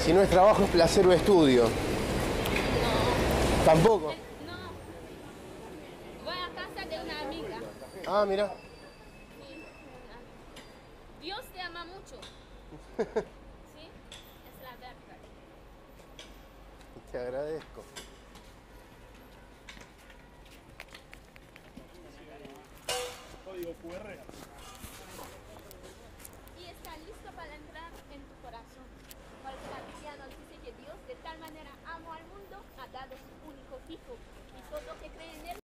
Si no es trabajo, es placer o estudio. Tampoco. No, voy a casa de una amiga. Ah, mira. Sí. Dios te ama mucho. ¿Sí? Es la verdad. Te agradezco. Código QR. Y está listo para entrar en tu corazón. Porque la Biblia nos dice que Dios de tal manera amó al mundo, ha dado su